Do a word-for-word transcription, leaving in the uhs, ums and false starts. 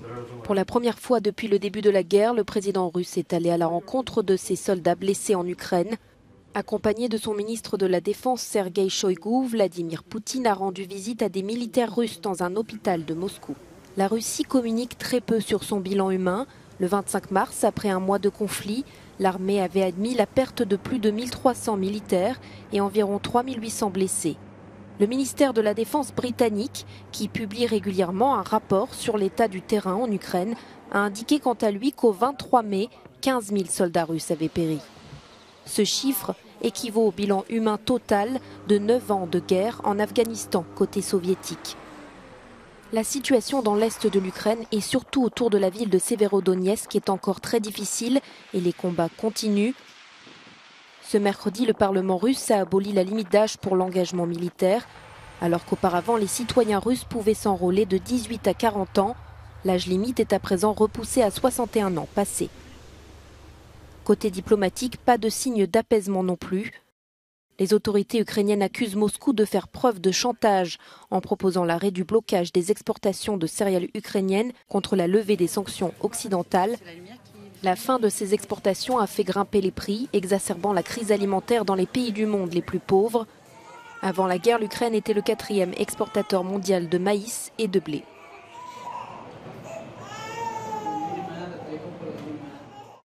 Pour la première fois depuis le début de la guerre, le président russe est allé à la rencontre de ses soldats blessés en Ukraine. Accompagné de son ministre de la Défense Sergueï Shoïgu, Vladimir Poutine a rendu visite à des militaires russes dans un hôpital de Moscou. La Russie communique très peu sur son bilan humain. Le vingt-cinq mars, après un mois de conflit, l'armée avait admis la perte de plus de mille trois cents militaires et environ trois mille huit cents blessés. Le ministère de la Défense britannique, qui publie régulièrement un rapport sur l'état du terrain en Ukraine, a indiqué quant à lui qu'au vingt-trois mai, quinze mille soldats russes avaient péri. Ce chiffre équivaut au bilan humain total de neuf ans de guerre en Afghanistan, côté soviétique. La situation dans l'est de l'Ukraine et surtout autour de la ville de Severodonetsk est encore très difficile et les combats continuent. Ce mercredi, le Parlement russe a aboli la limite d'âge pour l'engagement militaire, alors qu'auparavant les citoyens russes pouvaient s'enrôler de dix-huit à quarante ans. L'âge limite est à présent repoussé à soixante et un ans passés. Côté diplomatique, pas de signe d'apaisement non plus. Les autorités ukrainiennes accusent Moscou de faire preuve de chantage en proposant l'arrêt du blocage des exportations de céréales ukrainiennes contre la levée des sanctions occidentales. La fin de ces exportations a fait grimper les prix, exacerbant la crise alimentaire dans les pays du monde les plus pauvres. Avant la guerre, l'Ukraine était le quatrième exportateur mondial de maïs et de blé.